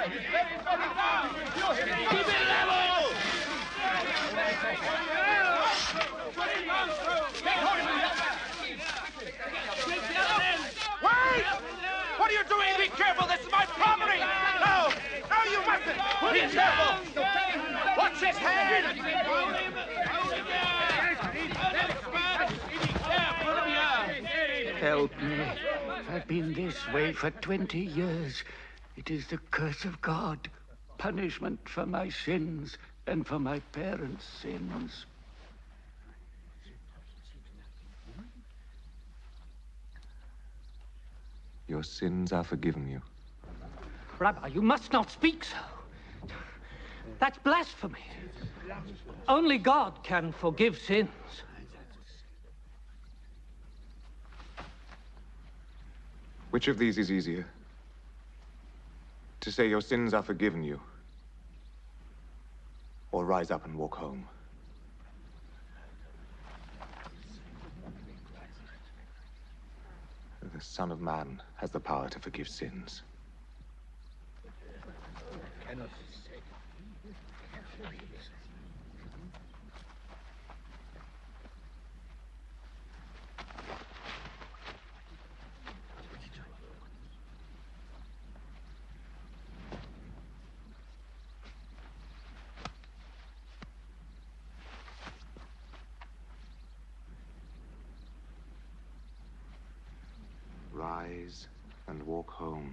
Keep it level! Wait! What are you doing? Be careful! This is my property! No! No, you mustn't! Be careful! Watch his hand! Help me. I've been this way for 20 years. It is the curse of God. Punishment for my sins and for my parents' sins. Your sins are forgiven you. Rabbi, you must not speak so. That's blasphemy. Only God can forgive sins. Which of these is easier? To say your sins are forgiven you, or rise up and walk home? The Son of Man has the power to forgive sins. Rise and walk home.